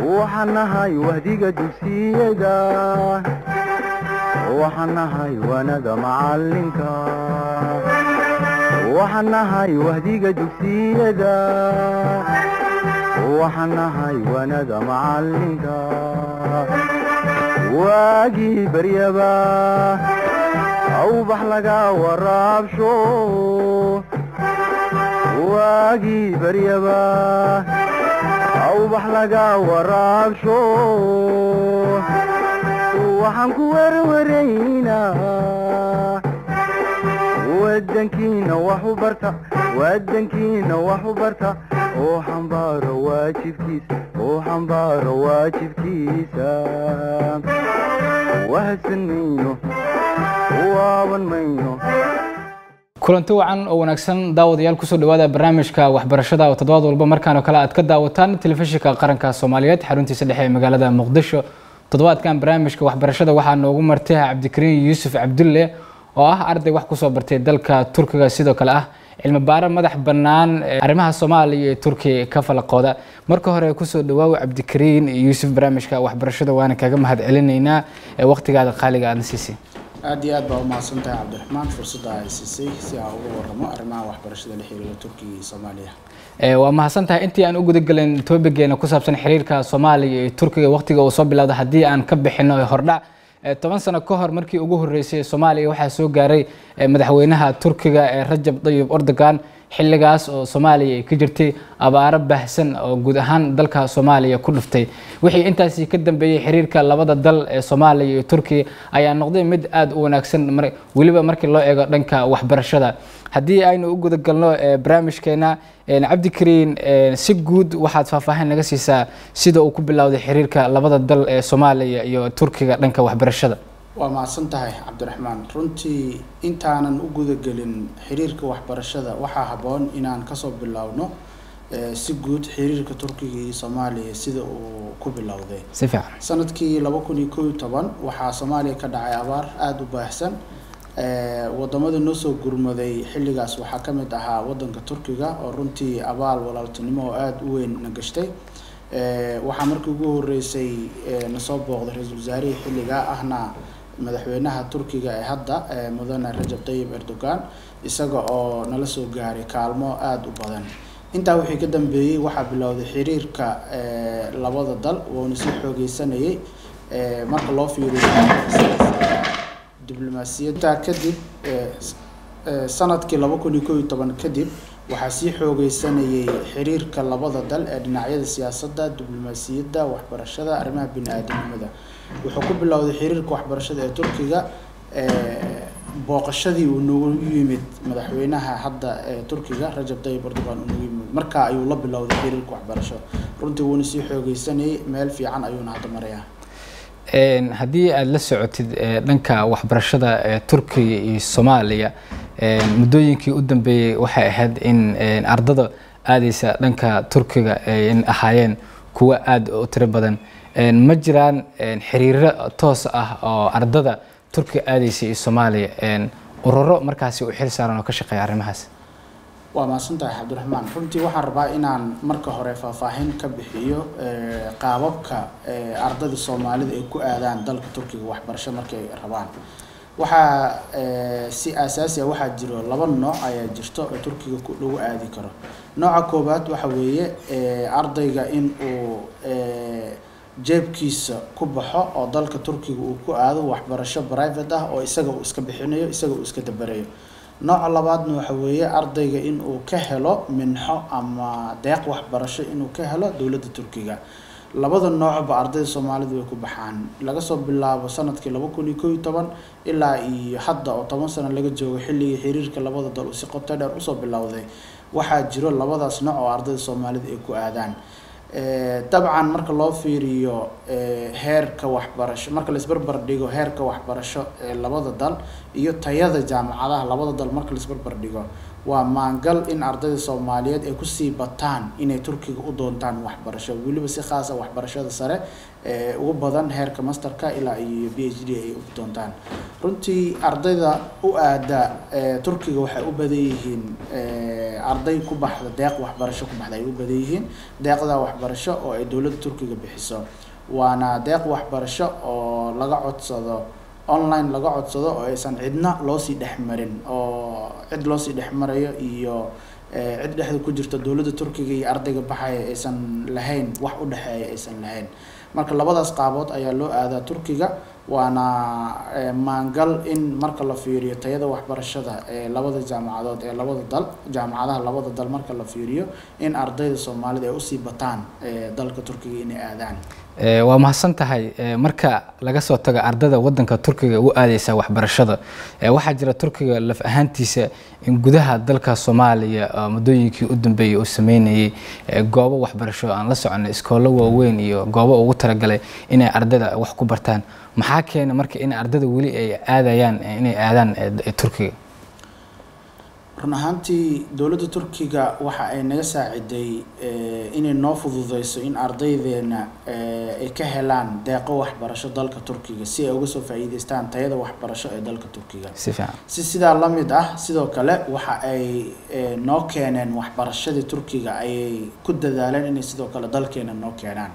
waxaan nahay wahdiga dugsiyada waxaan nahay wanaga macalinka waxaan nahay wahdiga dugsiyada waxaan nahay wanaga macalinka waagii baryaba awbax laga waraabsho waagii baryaba awbax laga waraabsho waxaan ku warwaraynaa wadankiina wax u barta oo xambaaro waajibkiisa wahadsan mayno waaban mayno kulanti wacan oo wanaagsan daawadayaal kusoo dhawaada barnaamijka waxbarashada oo toddobaad walba markaan oo kale aad ka daawataan telefishinka qaranka Soomaaliyeed xaruntiisa dhexe ee magaalada Muqdisho toddobaadkan barnaamijka waxbarashada waxaa noogu martay Cabdikariin Yuusuf Cabdulle oo ah arday wax ku soo bartay dalka Turkiga sidoo kale ah cilmi baare madax bannaan arrimaha Soomaaliya iyo Turkiga ka falaqooda marka hore ku soo dhawaaw Cabdikariin Yuusuf barnaamijka waxbarashada waana kaga mahad celinaynaa waqtigaada qaaliga aad siisay aad iyo aad baa u mahadsantahay Cabdiraxmaan fursadda ay siisay si aan uga warramo arrimaha waxbarashada la xiriira Turkiga iyo Soomaaliya waa mahadsantahay intii aan u guda galin topigeena ku saabsan xiriirka Soomaaliya iyo Turkiga waqtiga uu soo bilowday hadii aan ka bixino hordhac 10 sano ka hor markii ugu horeysay Soomaaliya waxa soo gaaray madaxweynaha Turkiga Rajab Tayyip Erdogan xilligaas oo Soomaaliya ka jirtay abaaro baahsan oo guud ahaan dalka Soomaaliya ku dhuftay wixii intaas ka dambeeyay xiriirka labada dal ee Soomaaliya iyo Turkiga ayaa noqday mid aad u wanaagsan waliba markii loo eego dhanka waxbarashada hadii aynu u guda galno barnaamijkeena Cabdikariin si guud waxaad faahfaahin naga siisaa sida uu ku bilowday xiriirka labada dal ee Soomaaliya iyo Turkiga dhanka waxbarashada waa mahadsantahay Cabdiraxmaan runtii intaanan u guda galin xiriirka waxbarashada waxaa haboon inaan ka soo bilowno si guud xiriirka Turkiga iyo Soomaaliya sida uu ku bilowday si fiican sanadkii 2011 waxaa Soomaaliya ka dhacay abaar aad u baahsan wadamada noo soo gurmaday xilligaas waxaa ka mid ahaa wadanka Turkiga oo runtii abaal walaaltinimo aad u weyn nagashtay waxaa markii ugu horeysay na soo booqday ra'iisul wasaaraha xilliga ahna madaxweynaha Turkiga ee hadda mudane Rajab Tayyip Erdogan isaga oo nala soo gaaray kaalmo aad u badan intaa wixii ka dambeeyay waxaa bilowday xiriirka labada dal oo si xoogeysanayay marka loo fiiriyo diblomaasiyadda kadib sanadkii 2011 kadib waxaa si xoogeysanayay xiriirka labada dal ee dhinacyada siyaasadda diblomaasiyadda waxbarashada arrimaha bini'aadanimada wuxuu ku bilowday xiriirka waxbarashada ee Turkiga booqashadii uu noogu yimid madaxweynaha hadda ee Turkiga Rajab Tayyip Erdogan uu noogu yimid marka ayuu la bilowday xiriirka waxbarasho runtii wuuna si xoogeysanayay meel fiican ayuuna hadda marayaa hadii aad la socotid dhanka waxbarashada Turkiga iyo Soomaaliya muddooyinkii u dambeeyay waxay ahayd in ardada aadaysa dhanka Turkiga ay ahaayeen kuwa aad u tiro badan ma jiraan xiriiro toos ah oo ardada Turkiga aadaysa iyo Soomaaliya ururo markaas u xil saaran oo ka shaqeeya arrimahaas waa mahadsantahay Cabdiraxmaan runtii waxaan rabaa inaan marka hore faahfaahin ka bixiyo qaababka ardada Soomaalida ay ku aadaan dalka Turkiga waxbarasho markay rabaan waxaa si asaasi ah waxaa jiro laba nooc ayaa jirto oo Turkiga lagu aadi karo nooca koobaad waxa weeye ardayga in uu jeebkiisa ku baxo oo dalka Turkiga uu ku aado waxbarasho private ah oo isaga uu iska bixinayo isaga uu iska dabarayo nooca labaadna waxa weeye ardayga in uu ka helo minxo ama deeq waxbarasho inuu ka helo dawladda Turkiga labada noocba ardayda Soomaalidu way ku baxaan laga soo bilaabo sanadkii 2011 ilaa iyo hadda oo 10 sano laga joogo xilligii xiriirka labada dal si qoto dheer u soo bilowday waxaa jiro labadaas nooc oo ardayda Soomaalidu ay ku aadaan dabcan marka loo fiiriyo heerka waxbarasho marka la isbarbar dhigo heerka waxbarasho ee labada dal iyo tayada jaamacadaha labada dal marka la isbarbar dhigo waa maangal in ardayda Soomaaliyeed ay kusii bataan inay Turkiga u doontaan waxbarasho waliba si khaas ah waxbarashada sare ugu badan heerka masterka ilaa iyo PhD ay u doontaan runtii ardayda u aada Turkiga waxay u badan yihiin arday ku baxda deeq waxbarasho ku baxda ay u badan yihiin deeqda waxbarasho oo ay dawladda Turkiga bixiso waana deeq waxbarasho oo laga codsado online laga codsado oo aysan cidna loo sii dhexmarin oo cid loo sii dhexmarayo iyo cid dhexda ku jirta dawladda Turkiga iyo ardayga baxaya aysan lahayn wax u dhaxeeya aysan lahayn marka labadaas qaabood ayaa loo aadaa Turkiga waana maangal in marka la fiiriyo tayada waxbarashada ee labada jaamacadood ee labada dal jaamacadaha labada dal marka la fiiriyo in ardayda Soomaalida ay u sii bataan dalka Turkiga inay aadaan waa mahadsan tahay marka laga soo tago ardayda wadanka Turkiga u aadaysa waxbarashada waxa jira Turkiga laf ahaantiisa in gudaha dalka Soomaaliya mudooyinkii u dambeeyay uu sameeyay goobo waxbarasho aan la soconay iskoolo waaweyn iyo goobo ugu talagalay inay ardayda wax ku bartaan maxaa keenay marka in ardayda wali ay aadayaan inay aadaan Turkiga run ahaantii dawladda Turkiga waxa ay naga saaciday inay noo fududeyso in ardaydeena ay ka helaan deeqo waxbarasho dalka Turkiga si ay uga soo faa'iideystaan tayada waxbarasho ee dalka Turkiga sidaa la mid ah sidoo kale waxa ay noo keeneen waxbarashada Turkiga ay ku dadaaleen inay sidoo kale dalkeena noo keenaan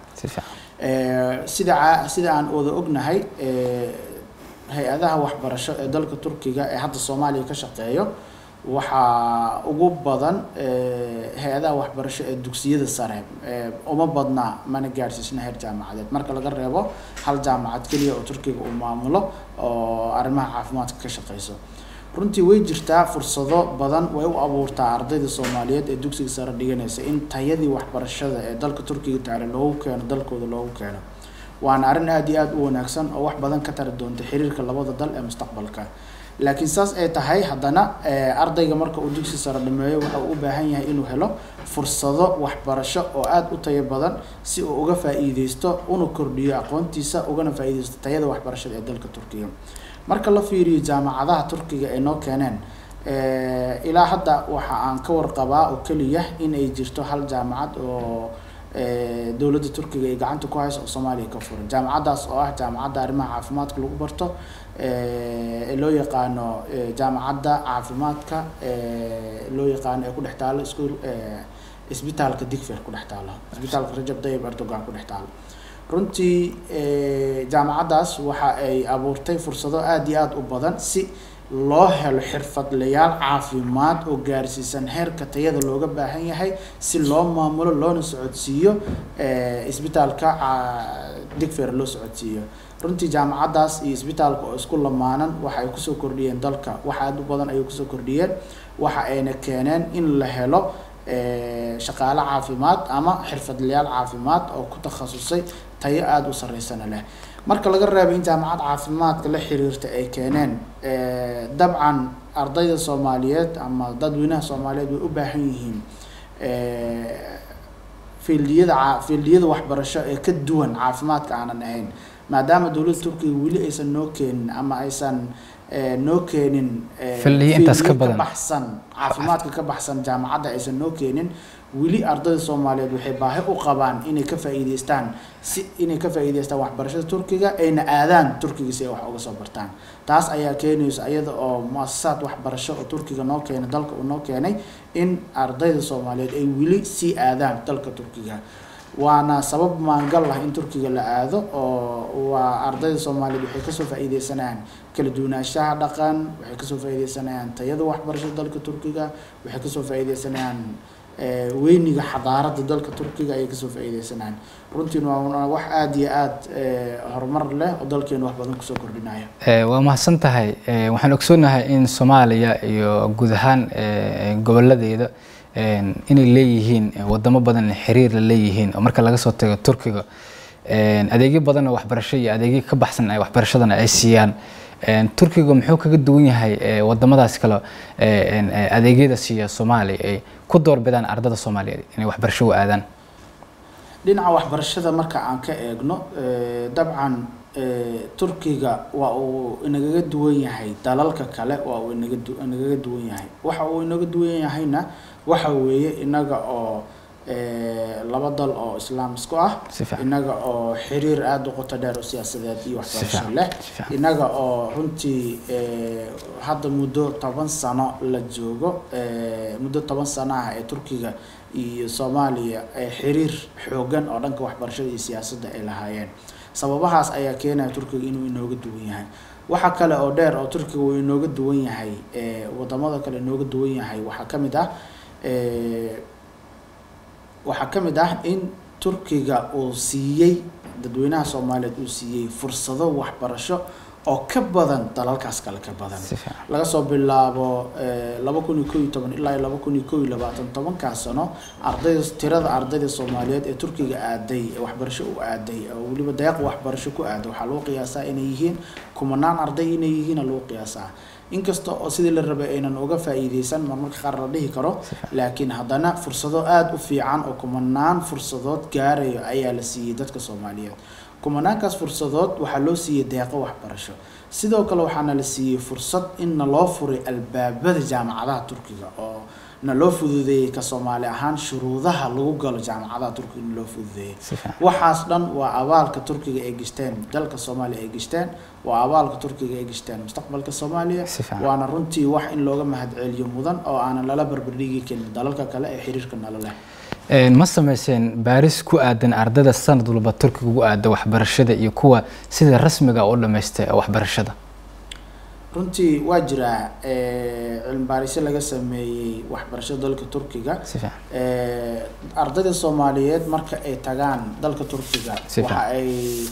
sida aan wada ognahay hay'adaha waxbarasho ee dalka Turkiga ee hadda Soomaaliya ka shaqeeyo waxa ugu badan hay'adaha waxbarasho ee dugsiyada sare uma badna mana gaarsiisna heer jaamacadeed marka laga reebo hal jaamacad kaliya oo Turkiga uu maamulo oo arrimaha caafimaadka ka shaqeyso runtii way jirtaa fursado badan way u abuurtaa ardayda Soomaaliyeed ee dugsiga sare dhiganaysa in tayadii waxbarashada ee dalka Turkiga taalo loogu keeno dalkooda loogu keeno waana arrin aad iyo aad u wanaagsan oo wax badan ka tari doonta xiriirka labada dal ee mustaqbalka laakiin saas ay tahay haddana ardayga marka uu dugsi sare dhameeyo waxa uu u baahan yahay inuu helo fursado waxbarasho oo aad u tayo badan si uu uga faa'iideysto una kordhiyo aqoontiisa ugana faa'iideysto tayada waxbarashada ee dalka Turkiga marka la fiiriyo jaamacadaha Turkiga ee noo keeneen ilaa hadda waxa aan ka warqabaa oo kaliya in ay jirto hal jaamacad oo dawladda Turkiga ay gacanta ku hayso Soomaaliya ka furan jaamacadaas oo ah jaamacadda arrimaha caafimaadka lagu barto loo yaqaano jaamacadda caafimaadka loo yaqaano ee ku dhex taalo iskuul isbitaalka Digfer ku dhex taalo isbitaalka Rajab Tayyip Erdogan ku dhex taalo runtii jaamacadaas waxa ay abuurtay fursado aad iyo aad u badan si loo helo xirfadlayaal caafimaad oo gaarsiisan heerka tayada looga baahan yahay si loo maamulo loona socodsiiyo isbitaalka Digfer loo socodsiiyo runtii jaamacadaas iyo isbitaalka oo isku lamaanan waxa ay ku soo kordhiyeen dalka waxa aad u badan ay ku soo kordhiyeen waxa ayna keeneen in la helo shaqaale caafimaad ama xirfadlayaal caafimaad oo ku takhasusay tayo aad u sareysana leh marka laga reebo in jaamacad caafimaadka la xiriirta ay keeneen dabcan ardayda Soomaaliyeed ama dadweynaha Soomaaliyeed way u baahan yihiin fiildiyada waxbarasho ee ka duwan caafimaadka aanan ahayn maadaama dawladda Turkiga wali aysan noo keenin ama aysan noo keenin fiildiyadas ka badan baxsan caafimaadka ka baxsan jaamacadda aysan noo keenin wali ardayda Soomaaliyeed waxay baahi u qabaan inay ka faa'iideystaan waxbarashada Turkiga ayna aadaan Turkiga si ay wax uga soo bartaan taas ayaa keenaysa iyada oo muasasad waxbarasho oo Turkiga noo keenay dalka uu noo keenay in ardayda Soomaaliyeed ay wali si aadaan dalka Turkiga waana sabab maangal ah in Turkiga la aado oo waa ardayda Soomaaliyeed waxay ka soo faa'iideysanayaan kala duwanaanshaha dhaqan waxay ka soo faa'iideysanayaan tayada waxbarashada dalka Turkiga waxay ka soo faa'iideysanayaan weyniga xadaarada dalka Turkiga ay ka soo faa'iideysanayaan runtii waa wax aad iyo aad horumar leh oo dalkeena wax badan ku soo kordhinaya waa mahadsan tahay waxaan ogsoonahay in Soomaaliya iyo guud ahaan goboladeeda inay leeyihiin wadamo badan xiriir la leeyihiin oo marka laga soo tago Turkiga adeegyo badan oo waxbarasho iyo adeegyo ka baxsan ay waxbarashadana ay siiyaan Turkiga muxuu kaga duwan yahay wadamadaas kale adeegyada siiya Soomaaliya ay ku doorbidaan ardayda Soomaaliyeed inay waxbarasho u aadaan dhinaca waxbarashada marka aan ka eegno dabcan turkiga waa uu inaga duwan yahay dalalka kale waa uu inaga duwan yahay waxa uu inaga duwan yahayna waxa weeye inaga oo laba dal oo islaam isku ah inaga oo xiriir aad u qoto dheer oo siyaasadeed iyo waxbarasho leh inaga oo runtii hadda muddo 10 sano la joogo muddo 10 sano ah ee turkiga iyo Soomaaliya xiriir xoogan oo dhanka waxbarashada iyo siyaasadda ay lahaayeen sababahaas ayaa keenaya turkiga inuu inooga duwan yahay waxa kale oo dheer oo turkiga uu inooga duwan yahay wadamada kale inooga duwan yahay waxa kamid ah in turkiga uu siiyay dadweynaha Soomaaliyeed uu siiyay fursado waxbarasho oo ka badan dalalkaas kale ka badan laga soo bilaabo 2011 ilaa 2021 sano tirada ardayda Soomaaliyeed ee turkiga aaday waxbarasho u aaday oo waliba deeq waxbarasho ku aaday waxa loo qiyaasaa inay yihiin kumanaan arday inay yihiin loo qiyaasaa inkasta oo sidii la rabay aynan uga faa'iideysan marmarka qaar la dhihi karo laakiin haddana fursado aad u fiican oo kumanaan fursadood gaarayo ayaa la siiyay dadka Soomaaliyeed kumanaankaas fursadood waxa loo siiyay deeqo waxbarasho sidoo kale waxaana la siiyay fursad in loo furay albaabada jaamacadaha turkiga oo na loo fududeeyay ka Soomaali ahaan shuruudaha lagu galo jaamacadaha turkiga in loo fududeeyay waxaas dhan waa abaalka turkiga ay gishteen dalka Soomaaliya ay gishteen waa abaalka turkiga ay gishteen mustaqbalka Soomaaliya waana runtii wax in looga mahadceliyo mudan oo aan la barbardhigi karin dalalka kale ee xiriirka nala leh ma sameyseen baaris ku aadan ardayda sanad walba turkiga ugu aada waxbarashada iyo kuwa sida rasmiga u dhameystay waxbarashada runtii waa jira cilmi baaris laga sameeyay waxbarashada dalka turkiga ardayda Soomaaliyeed marka ay tagaan dalka turkiga waxa ay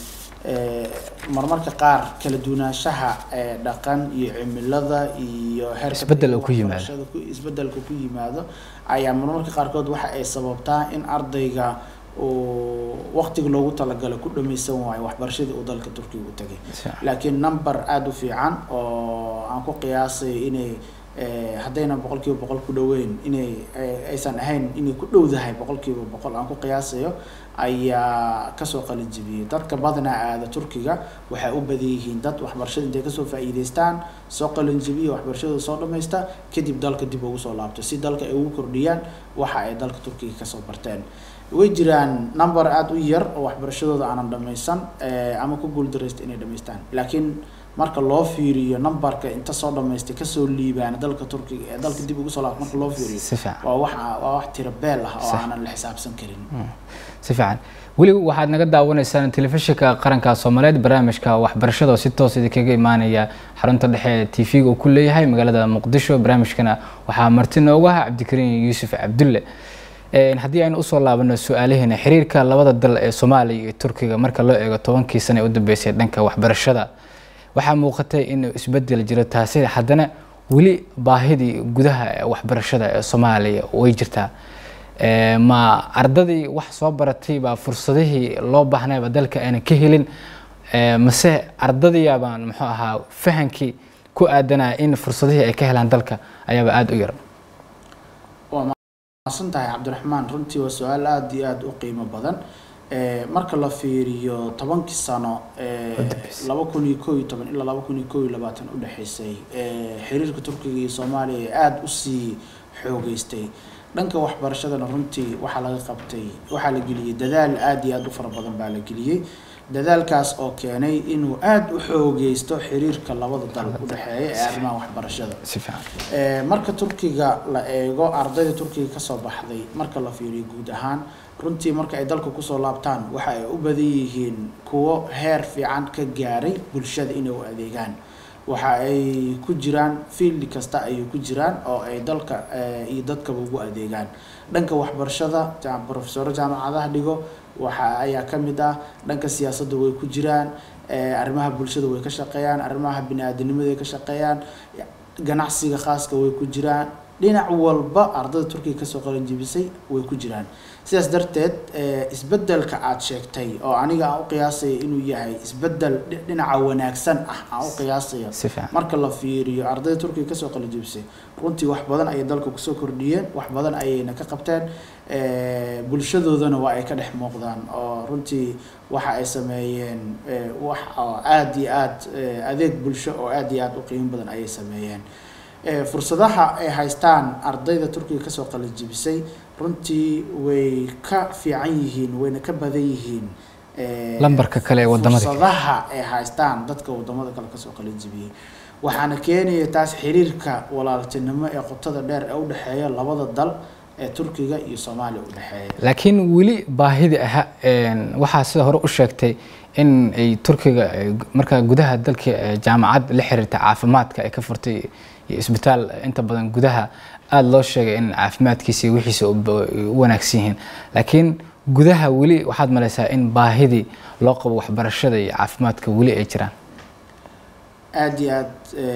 marmarka qaar kala duwanaanshaha dhaqan iyo cimilada iyo heerka isbeddelka ku yimaado ayaa marmarka qaarkood waxa ay sababtaa in ardayga oo waqtiga loogu talagalay ku dhameysan waayo waxbarashada uu dalka turkiga u tagay laakiin number aad u fiican oo aan ku qiyaasay inay haddayna 100% ku dhaweyn inay aysan ahayn inay ku dhowdahay 100% aan ku qiyaasayo ayaa ka soo qalin jibiyay dadka badana aada turkiga waxa u badan yihiin dad waxbarashada intay ka soo faa'iideystaan soo qalin jibiyo waxbarashada soo dhameysta kadib dalka dib ugu soo laabto si dalka ay ugu kordhiyaan waxa ay dalka turkiga ka soo barteen way jiraan number aad u yar oo waxbarashadooda aanan dhameysan ama ku guuldareystay inay dhameystaan laakiin marka loo fiiriyo numberka inta soo dhameystay ka soo liibaan dalka turkiga ee dalka dib ugu soo laabto marka loo fiiriyo waa wax tiro beel ah oo aanan la xisaabsan karin si fiican wali waxaad naga daawanaysaan telefishinka qaranka Soomaaliyeed barnaamijka waxbarashada si toos ah kaga imaanaya xarunta dhexe TV-ga uu ku leeyahay magaalada Muqdisho barnaamijkana waxa marti nooga ah Cabdikariin Yuusuf Cabdulle haddii aynu u soo laabano su'aalaheena xiriirka labada dal ee Soomaaliya iyo Turkiga marka loo eego 10 sano ee u dambeysay dhanka waxbarashada waxa muuqatay in isbedel jiro taasi haddana wali baahidii gudaha waxbarashada ee Soomaaliya way jirtaa ma ardadii wax soo baratay ba fursadihii loo baahnaa dalka aan ka helin mase ardadii baan muxuu ahaa fahankii ku aadanaa in fursadihii ay ka helaan dalka ayaaba aad u yar santahay Cabdiraxmaan runtii waa su'aal aad iyo aad u qiimo badan marka la fiiriyo 10 sano 2011 ilaa 2021 u dhaxaysay xiriirka Turkiga iyo Soomaaliya aad u sii xoogeystay dhanka waxbarashadana runtii waxa laga qabtay waxa la geliyay dadaal aad iyo aad u fara badan baa la geliyay dadaalkaas oo keenay inuu aad u xoogeysto xiriirka labada dal u dhaxeeya ee arrimaha waxbarashada marka Turkiga la eego ardayda Turkiga ka soo baxday marka la fiiriyo guud ahaan runtii marka ay dalka ku soo laabtaan waxa ay u badan yihiin kuwa heer fiican ka gaaray bulshada inay u adeegaan waxa ay ku jiraan field kasta ay ku jiraan oo ay dalka iyo dadka ugu adeegaan dhanka waxbarashada professor jaamacadaha dhigo waxa ayaa kamid ah dhanka siyaasadda way ku jiraan arrimaha bulshada way ka shaqeeyaan arrimaha bini'aadanimada way ka shaqeeyaan ganacsiga khaaska way ku jiraan dhinac walba ardayda turkiga kasoo qalin jibisay way ku jiraan sidaas darteed isbedelka aad sheegtay oo aniga aan u qiyaasay inuu yahay isbedel dhinaca wanaagsan ah aan u qiyaasay marka la fiiriyo ardayda turkiga kasoo qalin jibisay runtii wax badan ay dalka kusoo kordhiyeen wax badan ayayna ka qabteen bulshadoodana waa ay ka dhex muuqdaan oo runtii waxa ay sameeyeen wax aad iyo aad adeeg bulsho oo aad iyo aad u qiimo badan ayay sameeyeen fursadaha ay haystaan ardayda turkiga kasoo qalin jibisay runtii way ka fiican yihiin wayna ka badan yihiin lambarka kale ee wadamada fursadaha ay haystaan dadka wadamada kale kasoo qalin jibiyay waxaana keenaya taas xiriirka walaaltinimo ee qotada dheer ee u dhaxeeya labada dal ee turkiga iyo Soomaaliya u dhaxeeya laakiin wali baahida ah waxa sida hore u sheegtay in ay turkiga marka gudaha dalka jaamacad la xiriirta caafimaadka ay ka furtay isbitaal inta badan gudaha aad loo sheegay in caafimaadkiisa iyo wixiisa u wanaagsan yihiin laakiin gudaha wali waxaad malaysaa in baahidii loo qabo waxbarashada iyo caafimaadka wali ay jiraan aad iyo aad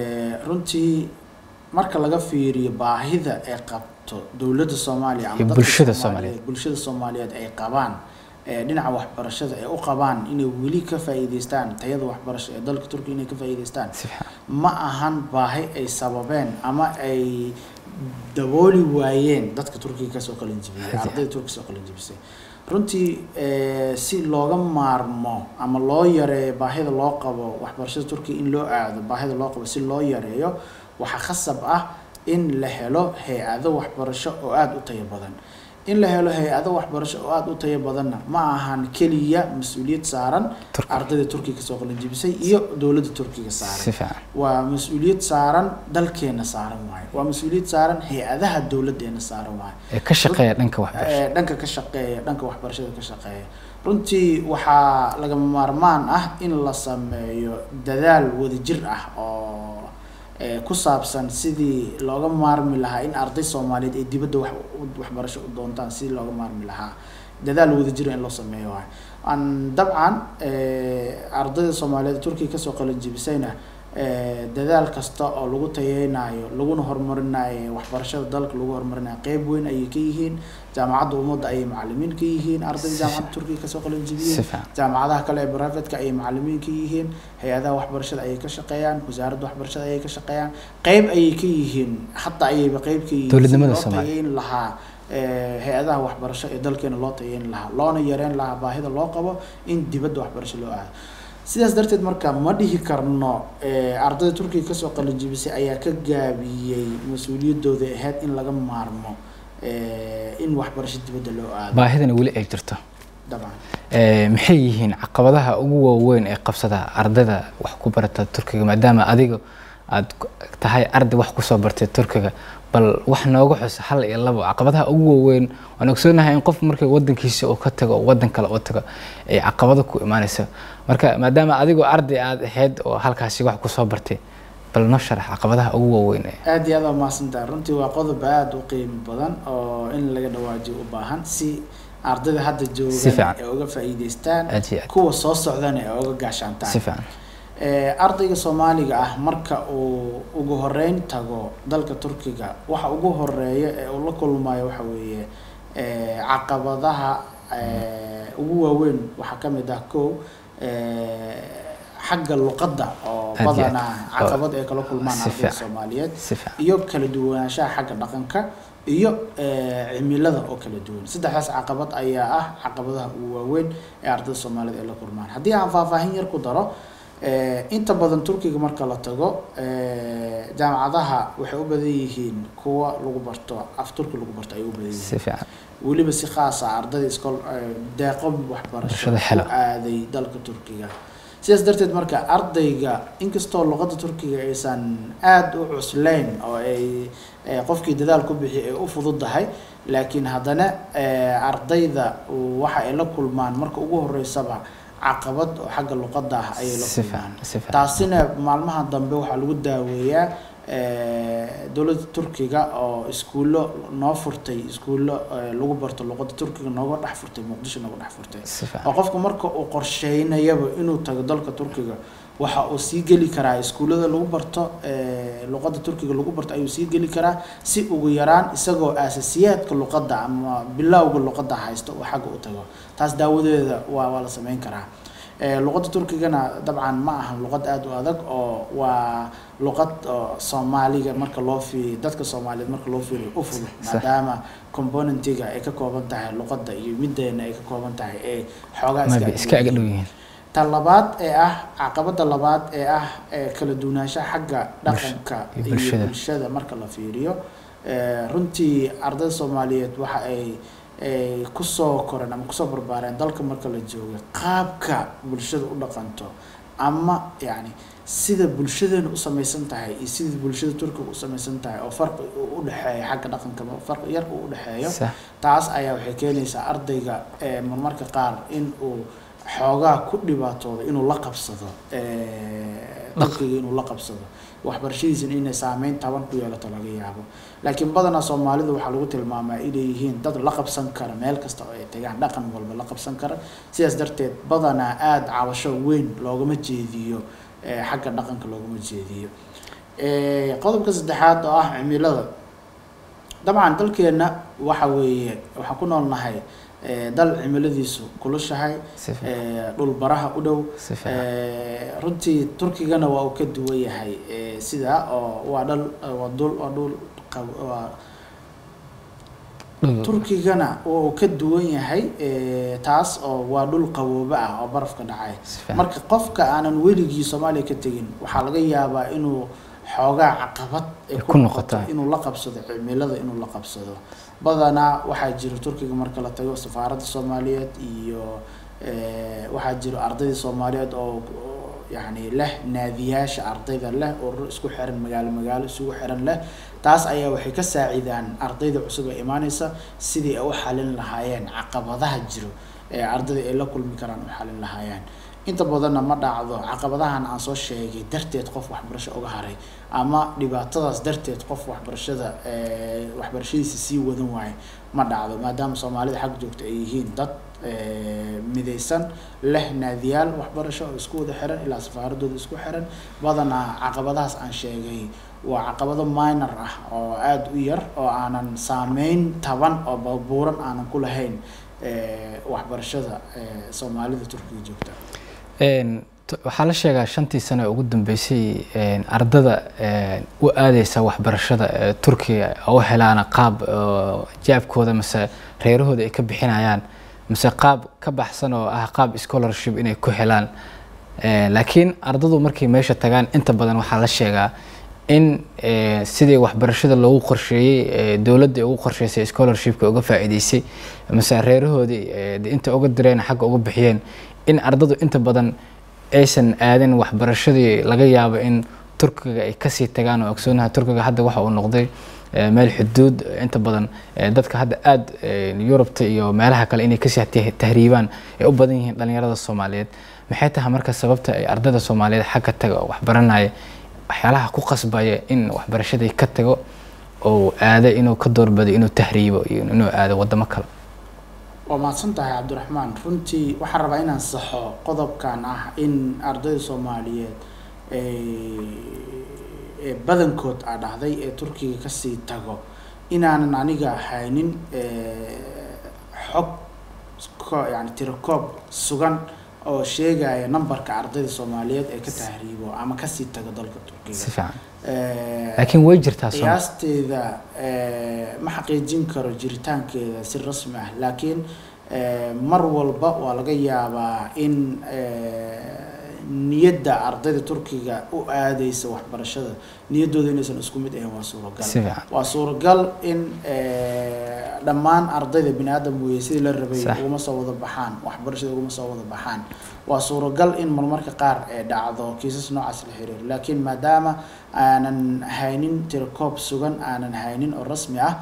runtii marka laga fiiriyo baahida ay qabto dawladda Soomaaliya ama bulshada Soomaaliyeed ay qabaan dhinaca waxbarashada ay u qabaan inay wali ka faa'iideystaan tayada waxbarasho ee dalka Turkiga inay ka faa'iideystaan ma ahan baahi ay sababeen ama ay dabooli waayeen dadka Turkiga kasoo qalin jibiyay ardayda Turkiga kasoo qalin jibisay runtii si looga maarmo ama loo yareeyo baahida loo qabo waxbarashada Turkiga in loo aado baahida loo qabo si loo yareeyo waxa khasab ah in la helo hay'ado waxbarasho oo aad u tayo badan in la helo hay'ado waxbarasho oo aad u tayo badanna ma ahan kaliya mas'uuliyad saaran ardayda Turkiga kasoo qalin jibisay iyo dawladda Turkiga saaran waa mas'uuliyad saaran dalkeena saaran waay waa mas'uuliyad saaran hay'adaha dawladeena saaran waay ka shaqeeya dhanka waxbarashada dhanka waxbarashada ka shaqeeya runtii waxaa laga maarmaan ah in la sameeyo dadaal wadajir ah oo ku saabsan sidii looga maarmi lahaa in arday Soomaaliyeed ay dibadda waxbarasho u doontaan sidii looga maarmi lahaa dadaal wadajir in loo sameeyo waay aan dabcan ardayda Soomaaliyeed Turkiga kasoo qalin jibisayna dadaal kasta oo lagu tayeenayo laguna horumarinayo waxbarashada dalka lagu horumarinayo qayb weyn ay ka yihiin jaamacadda ummadda ay macallimiin ka yihiin ardayda jaamacadda Turkiga kasoo qalin jibiyay jaamacadaha kale ee private-ka ay macallimiin ka yihiin hay'adaha waxbarashada ay ka shaqeeyaan wasaaradda waxbarashada ay ka shaqeeyaan qayb ay ka yihiin hatta ayba qayb ka yihiin dawladnimada Soomaaliya lahaa hay'adaha waxbarasho ee dalkeena loo tayeyn lahaa loona yareen lahaa baahida loo qabo in dibadda waxbarasho loo aado sidaas darteed marka ma dhihi karno ardayda Turkiga kasoo qalin jibisay ayaa ka gaabiyay mas'uuliyadooda ahayd in laga maarmo in waxbarasho dibadda loo aado baahidana wali ay jirto dabcan maxay yihiin caqabadaha ugu waaweyn ee qabsada ardayda wax ku barata Turkiga maadaama adiga aad tahay arday wax ku soo bartay Turkiga bal wax nooga xus hal iyo labo caqabadaha ugu waaweyn waan ogsoonahay in qof markay wadankiisa oo ka tago wadan kale oo tago ay caqabado ku imaanayso marka maadaama adigu arday aad ahayd oo halkaasi wax ku soo bartay bal noo sharax caqabadaha ugu waaweyn aad iyo aad maasantaa runtii waa qodob aad u qiimo badan oo in laga dhawaajiyo u baahan si ardayda hadda joogan ay uga faa'iideystaan kuwa soo socdana ay uga gaashaantaan ardayga Soomaaliga ah marka uu ugu horeyn tago dalka Turkiga waxa ugu horeeya ee uu la kulmayo waxa weeye caqabadaha ugu waaweyn waxa kamid ah xagga luqadda oo badanaa caqabad ay kala kulmaan ardayda Soomaaliyeed iyo kala duwanaanshaha xagga dhaqanka iyo cimilada oo kala duwan saddexdaas caqabad ayaa ah caqabadaha ugu waaweyn ee ardayda Soomaaliyeed ay la kulmaan haddii aan faahfaahin yar ku daro inta badan Turkiga marka la tago jaamacadaha waxay u badan yihiin kuwa lagu barto af Turki lagu barto ay u badan yihiin waliba si khaas ah ardayda iskool deeqo waxbarasho aaday dalka Turkiga sidaas darteed marka ardayga inkastoo luqadda Turkiga aysan aad u cuslayn oo ay qofkii dadaal ku bixiyay ay u fududahay laakiin haddana ardayda waxa ay la kulmaan marka ugu horeysaba caqabad oo xagga luqadda ah ay la kulmaan taasina maalmaha dambe waxa lagu daaweeyaa dawladda Turkiga oo iskuulo noo furtay iskuulo lagu barto luqadda Turkiga nooga dhex furtay Muqdisho nooga dhex furtay oo qofku marka uu qorsheynayaba inuu tago dalka Turkiga waxa uu sii geli karaa iskuulada lagu barto luqadda turkiga lagu barto ayuu sii geli karaa si ugu yaraan isagoo aasasiyaadka luqadda ama bilowga luqadda haysto oo xagga u tago taas daawadeeda waa la sameyn karaa luqadda turkigana dabcan ma aha luqad aad u adag oo waa luqad Soomaaliga marka loo fiiriyo dadka Soomaaliyeed marka loo fiiriyo u fudud maadaama componentiga ay ka kooban tahay luqadda iyo mideena ay ka kooban tahay ee xoogaa iska ag dhow yihiin talabaad ee ah caqabada labaad ee ah kala duwanaanshaha xagga dhaqanka iyo bulshada marka la fiiriyo runtii ardayda Soomaaliyeed waxa ay kusoo koreen ama kusoo barbaareen dalka marka la joogo qaabka bulshada u dhaqanto ama yani sida bulshadeena u samaysan tahay iyo sida bulshada Turkiga u samaysan tahay oo farqi u dhaxeeyo xagga dhaqanka farqi yar u dhaxeeyo taas ayaa waxay keenaysaa ardayga marmarka qaar in uu xoogaa ku dhibaatooda inuu la qabsado Turkiga inuu la qabsado waxbarashadiisa inay saameyn taban ku yeelato laga yaabo laakiin badanaa Soomaalidu waxa lagu tilmaamaa inay yihiin dad la qabsan kara meel kasta oo ay tagaan dhaqan walba la qabsan kara sidaas darteed badanaa aad cabasho weyn loogama jeediyo xagga dhaqanka loogama jeediyo qodobka saddexaad oo ah cimilada dabcan dalkeena waxa weeye waxa ku noolnahay dal cimiladiisu kulushahay dhul baraha u dhow runtii Turkigana waa uu ka duwan yahay sida oo waa dhul Turkigana oo ka duwan yahay taas oo waa dhul qabooba ah oo barafka dhacay marka qofka aanan weligii Soomaaliya ka tagin waxa laga yaabaa inuu xoogaa caqabad ku noqoto inuu la qabsado cimilada inuu la qabsado badanaa waxaa jira Turkiga marka la tago safaaradda Soomaaliyeed iyo waxaa jira ardayda Soomaaliyeed oo yani leh naadiyaasha ardayda leh oo isku xiran magaalo isugu xiran leh taas ayaa waxay ka saacidaan ardayda cusub ee imaanaysa sidii ay u xalin lahaayeen caqabadaha jiro ee ardayda ay la kulmi karaan u xalin lahaayeen inta badanna ma dhacdo caqabadahan aan soo sheegay darteed qof waxbarasho uga haray ama dhibaatadaas darteed qof waxbarashadiisa sii wadan waay ma dhacdo maadaama Soomaalida xaq joogto ay yihiin dad midaysan leh naadiyaal waxbarasho oo isku wada xiran ilaa safaaradooda isku xiran badanaa caqabadahaas aan sheegay waa caqabado minor ah oo aad u yar oo aanan saameyn taban oo buuran aanan ku lahayn waxbarashada Soomaalida Turkiga joogta waxaa la sheegaa 5 sano ugu dambeysay ardada u aadaysa waxbarashada Turkiga oo helaan qaab jaabkooda mise reerahooda ay ka bixinayaan mise qaab ka baxsan oo ah qaab scholarship inay ku helaan laakiin ardadu markay meesha tagaan inta badan waxaa la sheegaa in sidii waxbarashada loogu qorsheeyay dawladda ugu qorsheysay scholarshipka uga faa'iideysay mise reerahoodii inta uga direen xagga uga bixiyeen in ardadu inta badan aysan aadin waxbarashadii laga yaabo in Turkiga ay ka sii tagaan oo ogsoonaha Turkiga hadda waxa uu noqday meel xuduud inta badan dadka hadda aad Yurubta iyo meelaha kale inay ka sii tahriibaan ay u badan yihiin dhalinyarada Soomaaliyeed maxay tahay marka sababta ay ardada Soomaaliyeed xagga taga wax baranaya waxyaalaha ku qasbaya in waxbarashadii ka tago oo aado inuu ka doorbado inuu tahriibo iyo inuu aado wadamo kale ومعصنتها عبد الرحمن runtii waxaan rabaa inaan saxo qodobkan ah in ardayda Soomaaliyeed badankood ah dhahday ee Turkiga ka sii tago inaanan aniga haynin xog yani tirakoob sugan oo sheegaya numberka ardayda Soomaaliyeed ee ka tahriibo ama ka sii tago dalka Turkiga laakiin way jirtaa qiyaasteeda ma xaqiijin karo jiritaankeeda si rasmi ah laakiin mar walba waa laga yaabaa in niyadda ardayda Turkiga u aadaysa waxbarashada niyadooda inaysan isku mid ahayn waa suuragal in dhammaan ardayda bini'aadam weeye sidii la rabay uma soo wada baxaan waxbarashada uma soo wada baxaan waa suuragal in marmarka qaar ee dhacdo kiisas noocaas la xiriir laakiin maadaama aanan haynin tirakoob sugan aanan haynin oo rasmi ah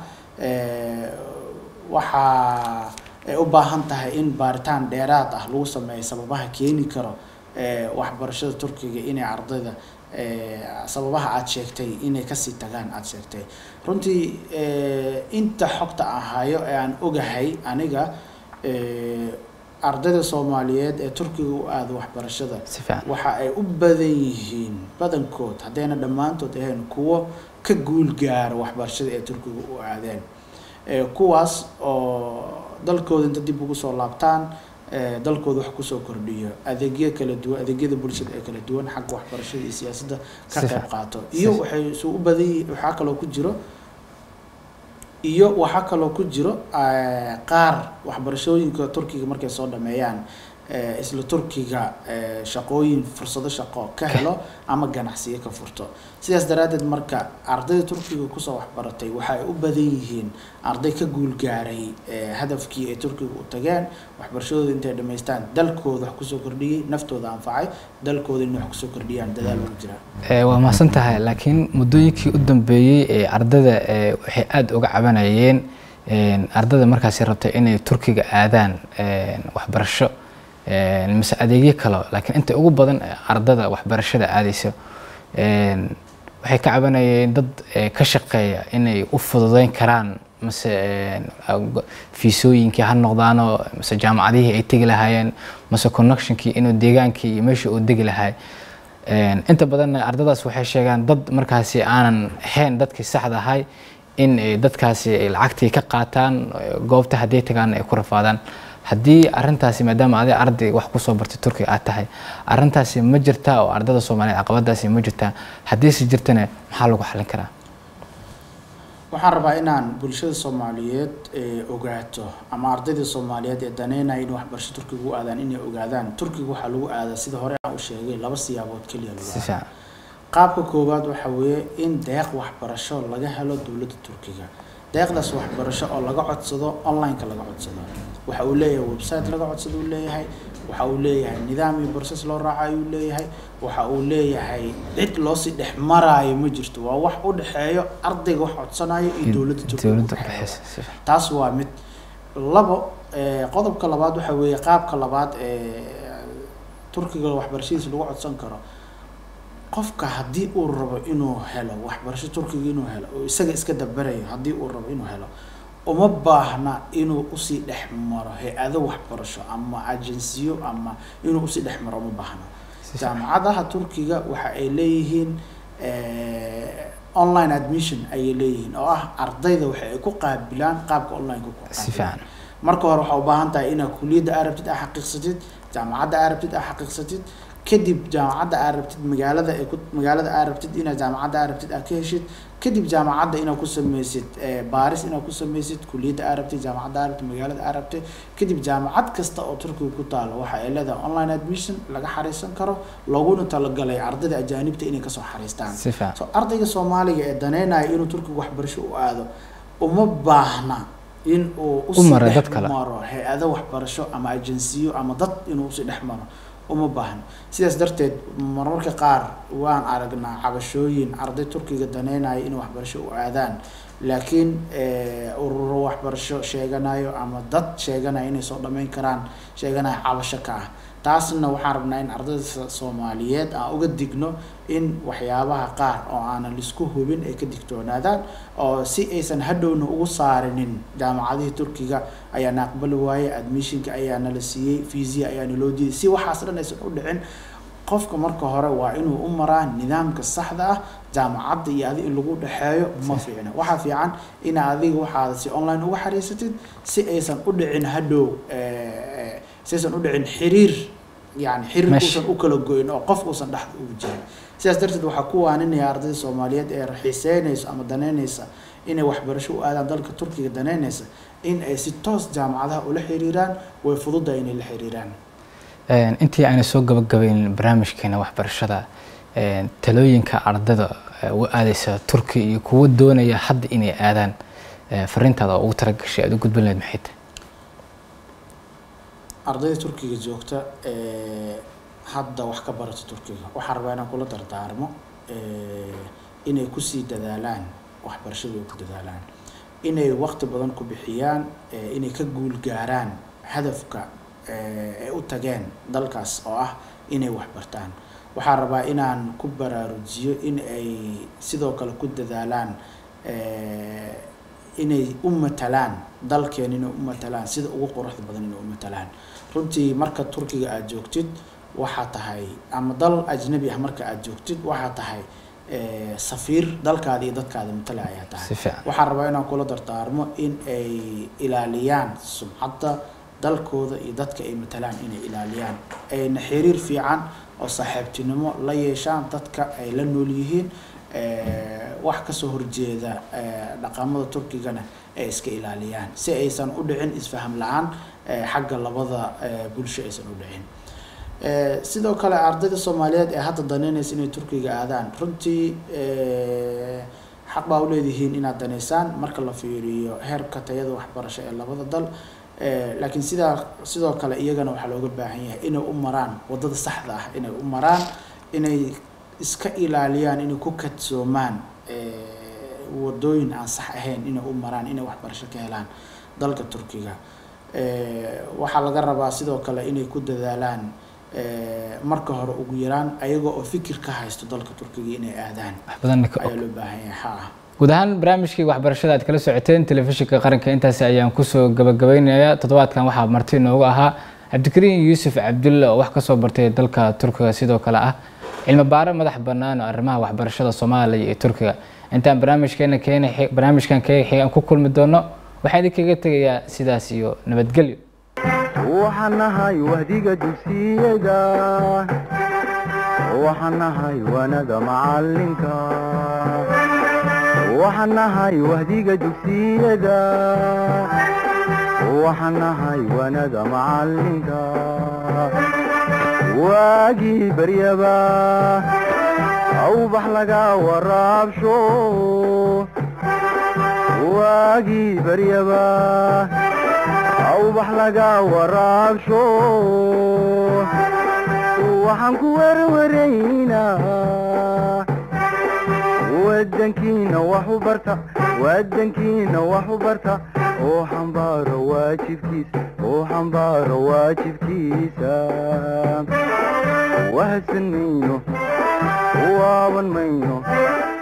waxa ay u baahan tahay in baaritaan dheeraad ah lagu sameeyo sababaha keeni karo waxbarashada Turkiga inay ardayda sababaha aad sheegtay inay ka sii tagaan aad sheegtay runtii inta xogta aan hayo ee aan ogahay aniga ardayda Soomaaliyeed ee Turkiga u aado waxbarashada si fiican waxa ay u badan yihiin badankood haddayna dhammaantood ahayn kuwo ka guul gaara waxbarashada ee Turkiga u aadeen kuwaas oo dalkooda inta dib ugu soo laabtaan dalkooda wax ku soo kordhiyo adeegyo kala duwan adeegyada bulshada ee kala duwan xagga waxbarashada iyo siyaasadda ka qayb qaato iyo waxay soo u badan waxa kale oo ku jiro iyo waxa kale oo ku jiro qaar waxbarashooyinka Turkiga markay soo dhameeyaan isla Turkiga shaqooyin fursado shaqo ka helo ama ganacsiyo ka furto sidaas daraadeed marka ardayda Turkiga ku soo waxbaratay waxa ay u badan yihiin arday ka guul gaaray hadafkii ay Turkiga u tageen waxbarashadooda intay dhameystaan dalkooda wax ku soo kordhiyay naftooda anfacay dalkooda inay wax ku soo kordhiyaan dadaal ugu jira waa mahadsan tahay laakiin muddooyinkii u dambeeyay ee ardayda waxay aad uga cabanayeen ardayda markaas rabtay inay Turkiga aadaan waxbarasho mise adeegyo kale laakiin inta ugu badan ardayda waxbarashada aadayso waxay ka cabanayeen dad ka shaqeeya inay u fududeyn karaan mise fiisooyinkii ha noqdaano mise jaamacadihii ay tegi lahaayeen mise connectionkii inuu deegaankii iyo meesha uu degi lahaay inta badan ardaydaas waxay sheegaan dad markaasi aanan ahayn dadkii saxda ahay in dadkaasi lacagtii ka qaataan goobta haddii tagaan ay ku rafaadaan haddii arintaasi maadaama adiga arday wax ku soo bartay Turkiga aad tahay arintaasi ma jirtaa oo ardayda Soomaaliyeed caqabadaasi ma jirtaa haddii si jirtana maxaa lagu xalin karaa waxaan rabaa inaan bulshada Soomaaliyeed ogaato ama ardayda Soomaaliyeed ee daneynaya in waxbarasho Turkiga u aadaan inay ogaadaan Turkiga waxa lagu aadaa sida hore aan u sheegay laba siyaabood kaliya lagu aadaa qaabka koowaad waxa weeye in deeq waxbarasho laga helo dawladda Turkiga deeqdaas waxbarasho oo laga codsado online-ka laga codsado waxa uu leeyahay website laga codsado uu leeyahay waxa uu leeyahay nidaam iyo process loo raacayo uu leeyahay waxa uu leeyahay cid loo si dhex maraayo ma jirto waa wax u dhaxeeyo ardayga wax codsanayo iyo dawladda Turkiga taas waa mid labo qodobka labaad waxa weeye qaabka labaad Turkiga waxbarashadiisa lagu codsan karo qofka hadii uu rabo inuu helo waxbarasho Turkiga inuu helo oo isaga iska dabarayo hadii uu rabo inuu helo uma baahna inuu u sii dhexmaro hay'ado waxbarasho ama agensiyo ama inuu u sii dhexmaro uma baahna jaamacadaha Turkiga waxa ay leeyihiin online admission ay leeyihiin oo ah ardayda waxa ay ku qaabilaan qaabka online ku qaabilaan marka hore waxa u baahan tahay inaad kulliyadda arabtid xaqiiqsatid jaamacadda arabtid xaqiiqsatid kadib jaamacadda arabtid magaalada arabtid ina jaamacadda arabtid ka heshid kadib jaamacadda ina ku sameysid baaris ina ku sameysid kulliyadda arabtid jaamacadda arabtid magaalada arabtid kadib jaamacad kasta oo Turkiga ku taalo waxa ay leedahay online admission laga xariisan karo laguna talagalay ardayda ajaanibta inay ka soo xariistaan so ardayga Soomaaliga ee daneynaya inuu Turkiga waxbarasho u aado uma baahna in uu u sii dhexmaro hay'ado waxbarasho ama agensiyo ama dad inuu u sii dhexmaro uma baahna sidaas darteed marmarka qaar waan aragnaa cabashooyin arday Turkiga daneynaya in waxbarasho u aadaan laakiin ururo waxbarasho sheeganayo ama dad sheeganaya inay soo dhameyn karaan sheeganaya cabasho ka ah taasna waxaan rabnaa in ardayda Soomaaliyeed aan uga digno in waxyaabaha qaar oo aan la isku hubin ay ka digtoonaadaan oo si aysan hadhowna ugu saarinin jaamacadaha Turkiga ayaa aqbal waaye admissionka ayaa la siiyay fiisiya ayaa loo diiday si waxaas dhan aysan u dhicin qofka marka hore waa inuu u maraa nidaamka saxda ah jaamacadda iyo adiga in lagu dhaxeeyo ma fiicna waxa fiican in adiga waxaad si online uga xariisatid si aysan u dhicin hadhow سيسن أودعين حرير يعني حرير كوسن أكل جوين أو قف كوسن دحض وجهه سياس درت وحكوا عن إن أرض الصوماليات رحيسينيس أما دنانيسا إن وحبرشوا آدم ذلك تركيا دنانيسا إن ستوس جامعة ولا حريران ويفضل دين الحريران. أنتي أنا سوق بقبين برامج كنا وحبرشة تلوين كأرض وآديسا تركي يكون دون يحد إني آدم فرنت هذا أو ترك شيء أدو قد بلد محيط. ardayda Turkiga joogta hadda wax ka barata Turkiga waxa rabaa kula dardaarmo inay ku sii dadaalaan waxbarashada ku dadaalaan inay waqti badan ku bixiyaan inay ka guul gaaraan hadafka ay u tageen dalkaas oo ah inay wax bartaan waxa rabaa inaan ku baraarujiyo in ay sidoo kale ku dadaalaan inay u matalaan dalkeena, inay u matalaan sida ugu quruxda badan inay u matalaan. runtii marka Turkiga aad joogtid waxaa tahay ama dal ajnabi ah marka aad joogtid waxaa tahay safiir dalkaada iyo dadkaada matala ayaa tahay. waxaan rabaa inaan kula dardaarmo in ay ilaaliyaan sumcadda dalkooda iyo dadka ay matalaan inay ilaaliyaan, ayna xiriir fiican oo saaxiibtinimo la yeeshaan dadka ay la nool yihiin. wax ka soo horjeeda dhaqamada Turkigana ay iska ilaaliyaan si aysan u dhicin isfaham la'aan xagga labada bulsho aysan u dhicin. sidoo kale ardayda Soomaaliyeed ee hadda daneynaysa inay Turkiga aadaan runtii xaq baa u leedihiin inaad daneysaan marka la fiiriyo heerka tayada waxbarasho ee labada dal. laakiin sidoo kale iyagana waxaa looga baahan yahay inay u maraan wadada saxda ah, inay u maraan inay iska ilaaliyaan inay ku kadsoomaan wadooyin aan sax ahayn, inay u maraan inay waxbarasho ka helaan dalka Turkiga. waxaa laga rabaa sidoo kale inay ku dadaalaan marka hore ugu yaraan ayagoo oo fikir ka haysto dalka Turkiga inay aadaan ayaa loo baahan yahay. guud ahaan barnaamijkii waxbarashada aad kala socoteen telefishinka qaranka intaas ayaan kusoo gabagabeynayaa. toddobaadkan waxaa marti inoogu ahaa Cabdikariin Yuusuf Cabdulle oo wax ka soo bartay dalka Turkiga, sidoo kale ah cilmi baare madax bannaan oo arrimaha waxbarashada Soomaaliya iyo Turkiga. intaan barnaamijkan kaga ku kulmi doono waxaan idinkaga tegayaa sidaas iyo nabadgelyo. waxaan nahay wahdiga dugsiyada, waxaan nahay wanada macalinka, waxaan nahay wahdiga dugsiyada, waxaan nahay wanada macalinka. waagii baryaba awbax laga waraabsho, waagii baryaba awbax laga waraabsho. waxaan ku warwaraynaa wadankiina wax u barta, wadankiina wax u barta oo xambaaro waajibkiisa, oo xambaaro waajibkiisa. wahadsan mayno, waaban mayno